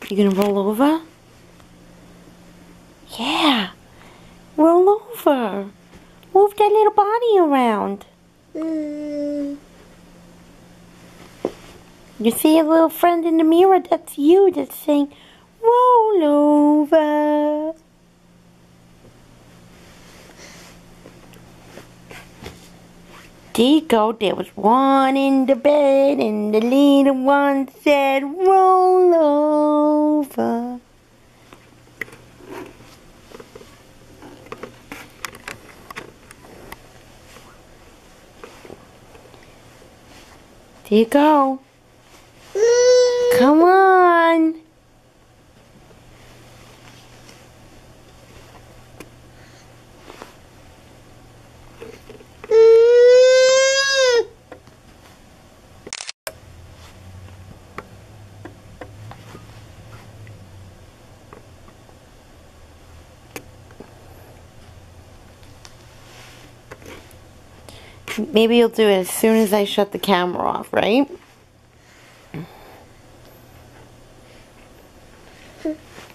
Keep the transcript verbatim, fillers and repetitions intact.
You gonna roll over? Yeah. Roll over. Move that little body around. Mm. You see a little friend in the mirror? That's you that's saying, roll over. There you go. There was one in the bed and the little one said, roll over. There you go. Mm. Come on. Mm. Maybe you'll do it as soon as I shut the camera off, right?